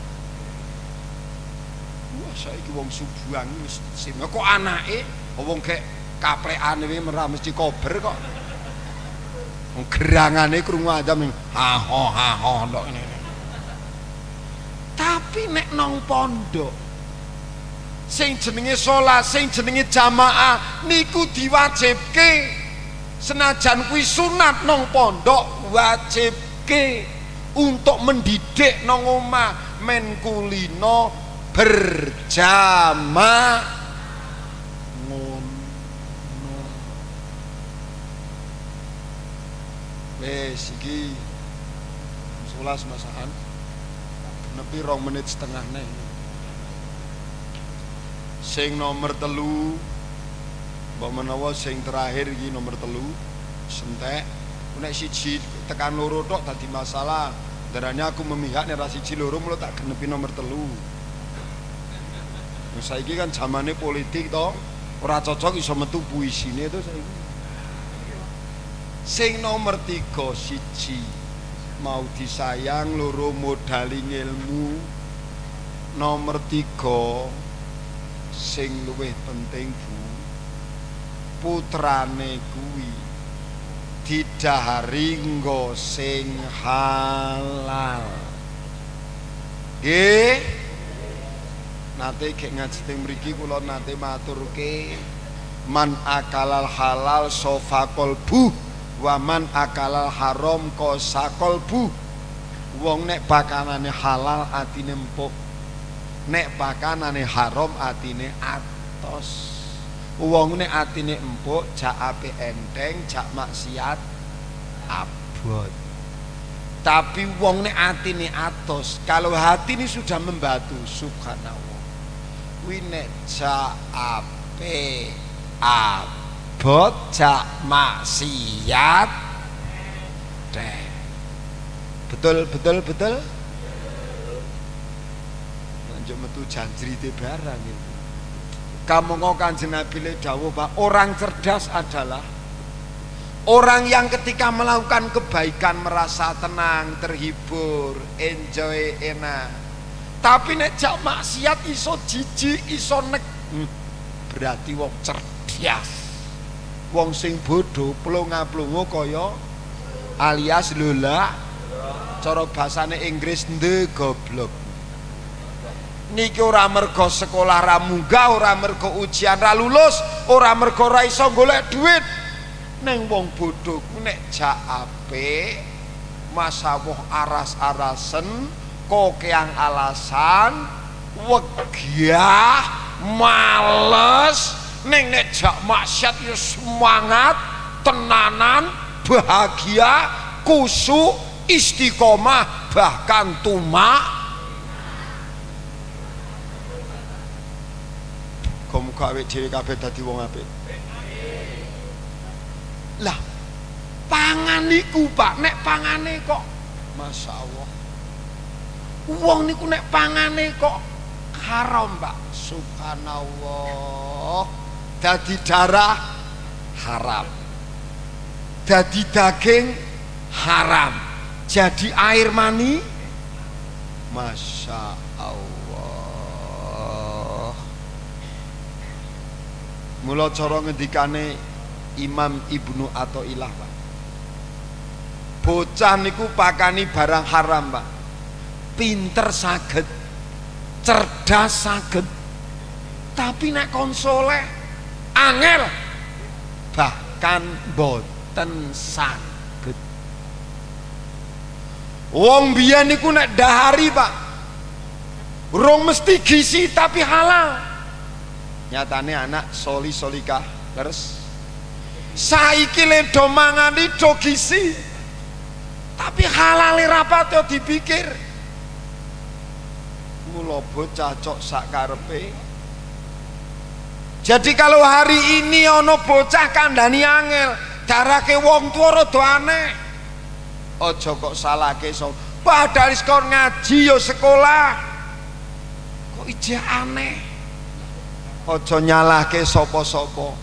Wah, saiki wong subuhan wis sing kok anake wong kek kaplekane wae merah mesti kober kok. Wong gerangane krungu azam ha ho ndok ngene. Tapi nek nang pondok sing jenenge salat, sing jenenge jamaah niku diwajibke. Senajan kuwi sunat nang pondok wajibke untuk mendidik nang omah men kulino berjamaah ngono. Wes iki 11 masakan nepi 2 menit setengah neh. Sing nomor 3 mbok menawa sing terakhir iki nomor 3 sentek nek siji tekan loro tok dadi masalah. Darane aku memihak nek ra siji loro mulo tak genepi nomor 3. Nah, saiki kan zamane politik to, ora cocok iso metu puisine to saiki. Sing nomor 3 siji mau disayang, loro modali ilmu. Nomor 3 sing luwih penting, Bu, putrane kuwi didhahari nggo sing halal. Nggih. Nate gek ngaji teng mriki kula nate maturke man akalal halal sofa kolbu wa man akalal haram kosa kolbu. Wong nek pakanane halal atine empuk, nek pakanane haram atine atos. Wong nek atine empuk jak ape enteng, jak maksiat abot. Tapi wong nek atine atos, kalau hati ini sudah membatu, subhanallah. Kuwi nek jak ape abot, jak maksiat deh. Betul. Lanjut metu janjrite barang itu. Kamu Kanjeng Nabi le dawuh, Pak, orang cerdas adalah orang yang ketika melakukan kebaikan merasa tenang, terhibur, enjoy, enak. Tapi nek jak maksiat iso jijik, iso nek. Berarti wong cerdas. Wong sing bodoh plonga-plongo kaya alias lola, cara bahasane Inggris the goblok. Niki ora mergo sekolah ra munggah, ora mergo ujian ra lulus, ora mergo ra iso golek duit. Neng wong bodoh ku nek jak apik masawuh aras-arasen kokeang alasan wegah males. Neng nek jak maksiat ya semangat tenanan, bahagia, kusuk, istiqomah, bahkan tumak. Muga awake dhewe kabeh dadi wong apik. Lah, pangan niku, Pak, nek pangane kok masyaallah. Wong niku nek pangane kok haram, Pak. Subhanallah. Dadi darah haram. dadi daging haram, jadi air mani. Masya Allah. Mula cara ngendikane Imam Ibnu Athaillah, Pak, bocah niku pakani barang haram, Pak, pinter saged, cerdas saged, tapi nek konsole angel, bahkan boten saged. Wong biyen niku nek dahari, Pak, urung mesti gizi tapi halal. Nyatane anak soli solikah leres. Saiki le do mangani do gizi, tapi halale rapat yo dipikir. Mula bocah cok sak karepe. Jadi kalau hari ini ono bocah kandhani angel, darake wong tuwa rada aneh. Aja kok salahke so. Padahal skor ngaji yo sekolah. Kok ije aneh. Aja nyalahke sapa-sapa.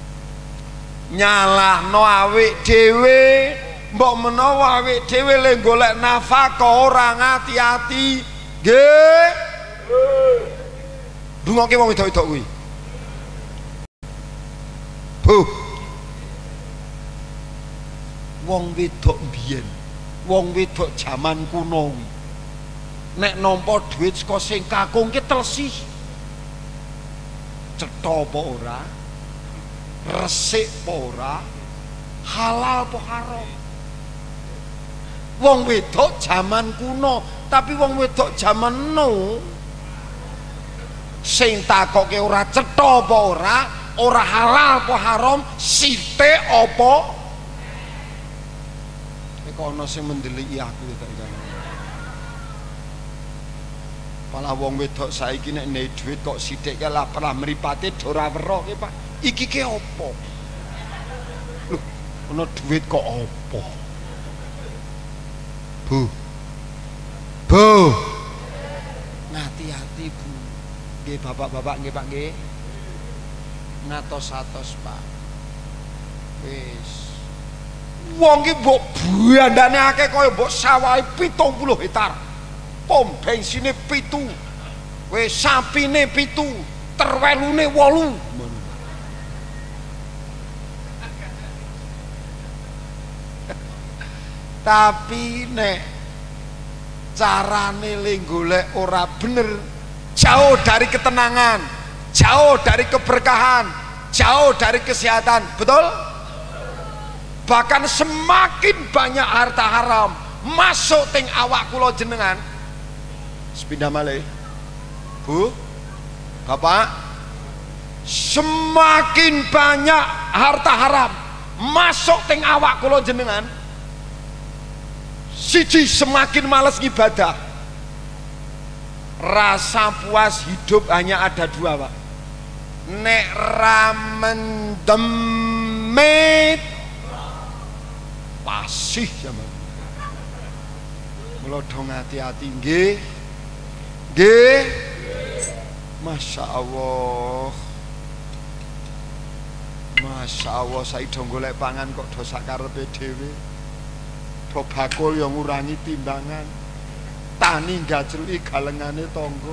Nyalahno awake dhewe, mbok menawa awake dhewe le golek nafkah ora ngati-ati. Nggih. Dungoke wong wedok-wedok kuwi. Bu. Wong wedok mbiyen, wong wedok jaman kuno kuwi. Nek nampa dhuwit saka sing kakung ki telsi. Cetha apa ora? Resik apa ora? Halal apa haram? Wong wedok jaman kuno, tapi wong wedok jaman no sing takoke ora cetha apa ora halal apa haram, sithik apa? Nek ana sing mendeliki aku tak jane. Malah wong wedok saiki nek ndek dhuwit kok sithik ke lah pernah mripate ora weruh ki, Pak. Iki ki apa? Lho, ana dhuwit kok apa? Bu. Bu. Ngati-ati, Bu. Nggih, Bapak-bapak nggih, Pak nggih. Ngatos-atos, Pak. Wis. Wong ki mbok bandane akeh kaya mbok sawahe 70 hektar. Pom bensine 7, wis sapine 7, terwelune 8. Tapi nek carane le golek ora bener, jauh dari ketenangan, jauh dari keberkahan, jauh dari kesehatan, betul? Bahkan semakin banyak harta haram masuk teng awak kula jenengan. Sepindah malih, Bu, Bapak, semakin banyak harta haram masuk teng awak kula jenengan, siji semakin males ibadah. Rasa puas hidup hanya ada 2, Pak. Nek ramen demit pasih zaman. Mula dong hati-hati nggih. Nggih. Masya Allah. Masya Allah, saya dong golek pangan kok dosa karepe dhewe. Do bakul yang ngurangi timbangan. Tani gajruki galengane tangga.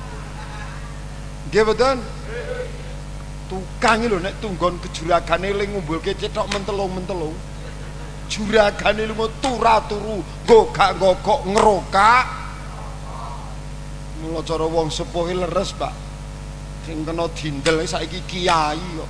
Nggih mboten? Tukang lho nek tunggon kejuragane ling ngumbulke cetok mentelung-mentelung. Juragane lunga turu, gogak-gogok ngerokak. Mula cara wong sepuh leres, Pak. Sing kena dindel saiki kiai kok.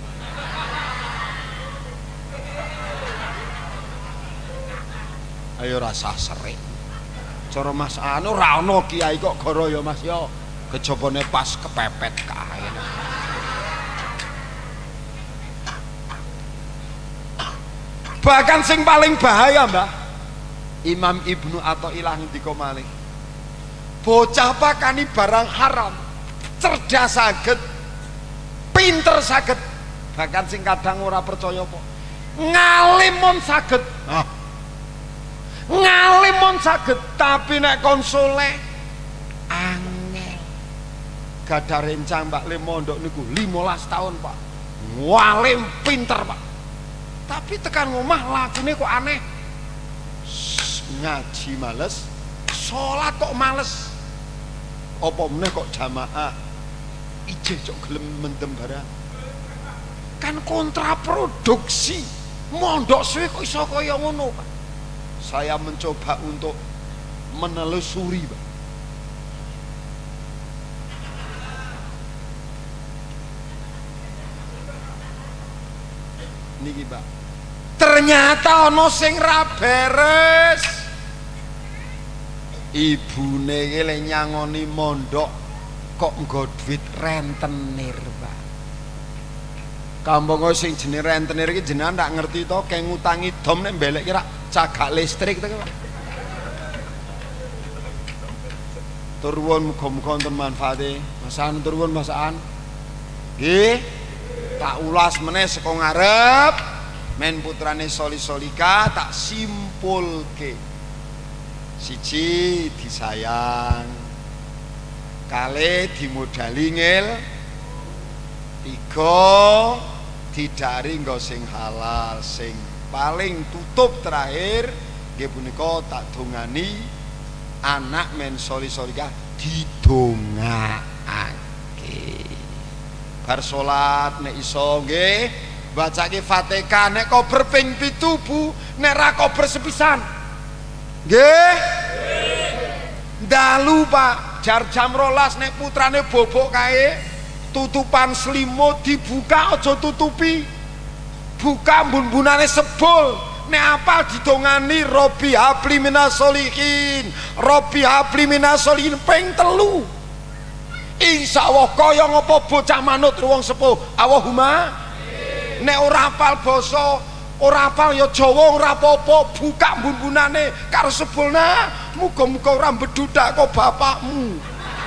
Ayo rasa serik. Cara Mas anu ora ana kiai kok goro ya Mas ya. Kejabane pas kepepet kae. Bahkan sing paling bahaya, Mbah, Imam Ibnu Athaillah ngendika malih, bocah pakani barang haram, cerdas saged, pinter saged, bahkan sing kadang ora percaya apa, ngalim mon saged. Ngalim mon saged, tapi nek konsole angel. Gadah rencang Pak Le mondok niku 15 tahun, Pak. Ngalim pinter, Pak. Tapi tekan omah lagune kok aneh. Ngaji males, sholat kok males. Apa meneh kok jamaah. Ije cok gelem mendem barang. Kan kontraproduksi. Mondok suwe kok iso kaya ngono, Pak. Saya mencoba untuk menelusuri, Pak. Niki, Pak. Ternyata ana sing ra beres. Ibune iki le nyangoni mondok kok nggo duit rentenir, Pak. Kampung sing jenenge rentenir iki jenengan ndak ngerti to, keng ngutangi dom nek mbelek kira cagak listrik to, Pak. Turun muga-muga wonten manfaate. Masan turun masaan. Nggih. Tak ulas meneh saka ngarep. Men putrane Soli Solika tak simpulke. Siji disayang, kali dimodali ngil, tiga didari nggo sing halal, sing paling tutup terakhir nggih punika tak dongani anak men Soli Solika didongakake. Bar salat nek iso nggih bacake Fatihah, nek kober ping 7 Bu, nek ra kober sepisan. Nggih. Dalu Pak, jar jam 12 nek putrane bobok kae, tutupan selimut dibuka aja tutupi. Buka mbun-mbunane sebul. Nek apal didongani Robbi habli minas solihin, Robbi habli minas solihin ping 3. Insyaallah kaya ngapa bocah manut wong sepuh. Allahumma. Nek ora apal basa, ora apal ya Jawa ora apa-apa, buka mbun-mbunane karo sebulna, muga-muga ora mbedudak kok bapakmu.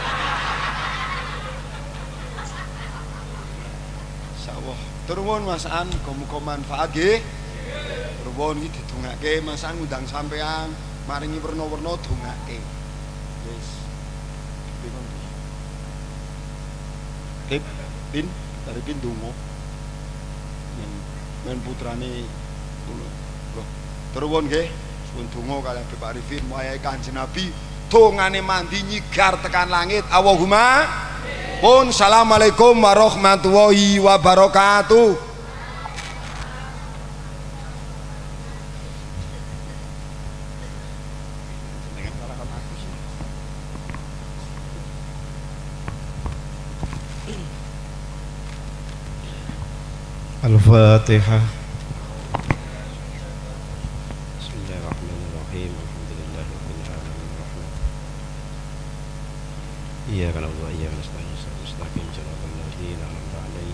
Insyaallah. Turun Mas An, muga-muga manfaat nggih. Turun iki didongake Mas An ngundang sampean, maringi werna-werna dongake. Wis. Pin dari pin donga. Men putrane lho terwon nggih suwun donga kaliyan Bapak Arifin wayahe Kanjeng Nabi dongane mandi nyigar tekan langit. Allahumma pun. Assalamualaikum warahmatullahi wabarakatuh. Al-Fatihah. Bismillahirrahmanirrahim. Alhamdulillahirabbil alamin. Iyyaka na'budu wa iyyaka nasta'in. Mustaqim shiratal ladzina an'amta 'alaihim.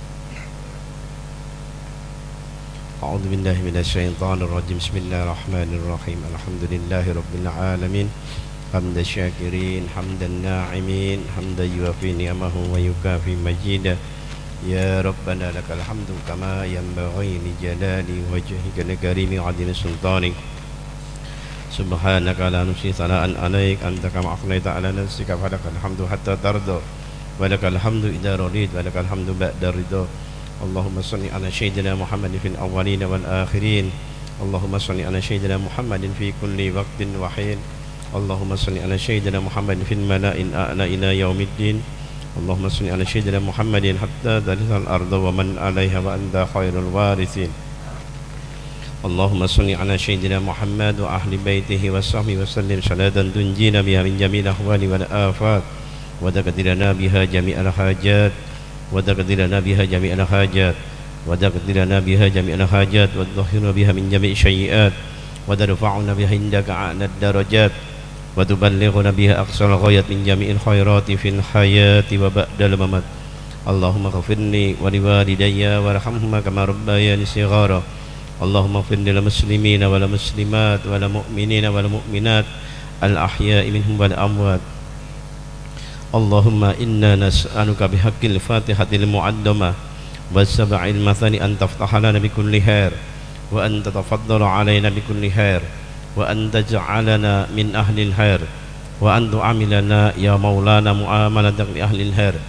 A'udzu billahi minasy syaithanir rajim. Bismillahirrahmanirrahim. Alhamdulillahirabbil alamin. Hamdan syakirin, hamdan na'imin, hamdan yuwafi ni'amahu wa yukafi majidah. Ya Rabbana lakal hamdu kama yanbaghi li jalali wajhika al-karim 'azimi sultanik. Subhanaka la nuhsi thana'an 'alaik anta kama afnaita 'ala nafsika falakal hamdu hatta tarda wa lakal hamdu idza radit wa lakal hamdu ba'da ridha. Allahumma shalli 'ala sayyidina Muhammadin fil awwalin wal akhirin. Allahumma shalli 'ala sayyidina Muhammadin fi kulli waqtin wa hin. Allahumma shalli 'ala sayyidina Muhammadin fil mala'il a'la ila yaumiddin. Allahumma salli ala sayyidina Muhammadin hatta tarisal arda wa man 'alaiha wa anta khairul warithin. Allahumma salli ala sayyidina Muhammad wa ahli baitihi wa sahbihi wa sallim salatan tunjina biha min jami'il ahwali wal afat wa taqdirana biha jami'al hajat wa taqdirana biha jami'al hajat wa taqdirana biha jami'al hajat wa tudhhirna biha min jami'i sayyi'at wa tarfa'una biha indaka a'la darajat wa tuballighuna biha aqsal ghayat min jami'il khairati fil hayati wa ba'dal mamat. Allahumma ghfirli wa liwalidayya warhamhuma kama rabbayani shighara. Allahumma ighfir lil muslimina wal muslimat wal mu'minina wal mu'minat al ahya'i minhum wal amwat. Allahumma inna nas'aluka bihaqqil fatihatil mu'addamah was sab'il mathani an taftaha lana bi kulli khair wa an tatafaddala alaina bi kulli khair wa an taj'alana min ahlil khair wa an tu'amilana ya maulana mu'amalatan li ahlil khair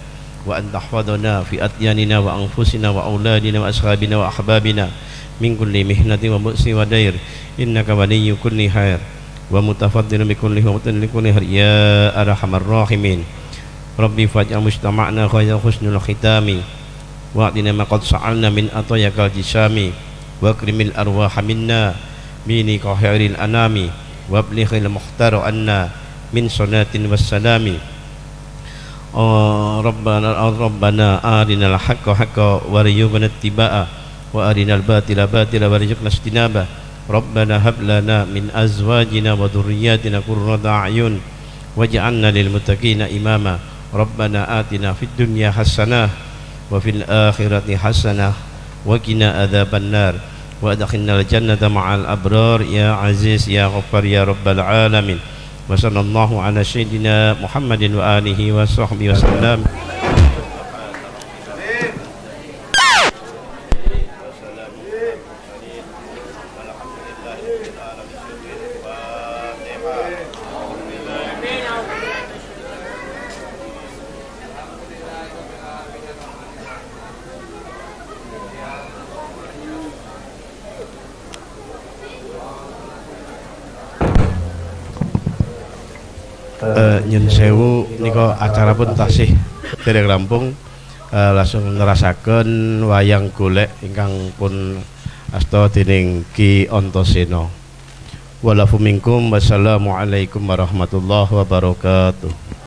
وأن تحفظنا في أدياننا وأنفسنا وأولادنا وأصحابنا وأحبابنا من كل مهنة وبؤس ودير إنك ولي كل خير ومتفضل بكل ومتن لكل خير يا أرحم الراحمين ربي فاجعل مجتمعنا خير حسن الختام وأعطنا ما قد سألنا من عطاياك الجسام واكرم الأرواح منا بنيك خير الأنام وابلغ المختار عنا من صلاة والسلام ربنا أرنا الحق حقا وارزقنا اتباعه وأرنا الباطل باطلا وارزقنا اجتنابه ربنا هب لنا من أزواجنا وذرياتنا قرة أعين واجعلنا للمتقين إماما ربنا آتنا في الدنيا حسنة وفي الآخرة حسنة وقنا عذاب النار وأدخلنا الجنة مع الأبرار يا عزيز يا غفار يا رب العالمين وصلى الله على سيدنا محمد وآله وصحبه وسلم. Nyun sewu nika acara pun tasih dereng rampung langsung nerasaken wayang golek ingkang pun asta dening Ki Antasena. Walafu minkum wassalamualaikum warahmatullahi wabarakatuh.